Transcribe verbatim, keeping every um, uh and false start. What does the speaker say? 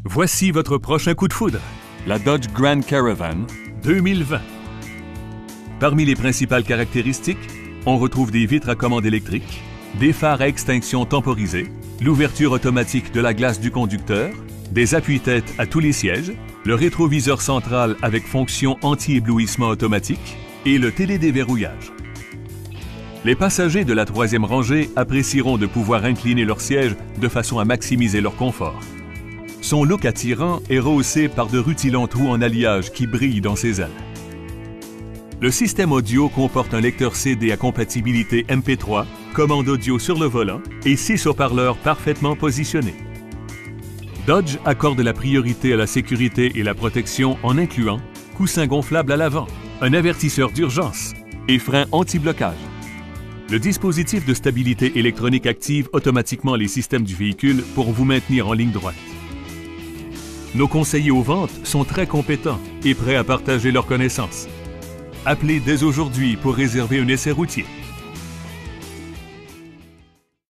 Voici votre prochain coup de foudre. La Dodge Grand Caravan deux mille vingt. Parmi les principales caractéristiques, on retrouve des vitres à commande électrique, des phares à extinction temporisés, l'ouverture automatique de la glace du conducteur, des appuis-têtes à tous les sièges, le rétroviseur central avec fonction anti-éblouissement automatique et le télédéverrouillage. Les passagers de la troisième rangée apprécieront de pouvoir incliner leur siège de façon à maximiser leur confort. Son look attirant est rehaussé par de rutilants trous en alliage qui brillent dans ses ailes. Le système audio comporte un lecteur C D à compatibilité M P trois, commande audio sur le volant et six haut-parleurs parfaitement positionnés. Dodge accorde la priorité à la sécurité et la protection en incluant coussin gonflable à l'avant, un avertisseur d'urgence et frein anti-blocage. Le dispositif de stabilité électronique active automatiquement les systèmes du véhicule pour vous maintenir en ligne droite. Nos conseillers aux ventes sont très compétents et prêts à partager leurs connaissances. Appelez dès aujourd'hui pour réserver un essai routier.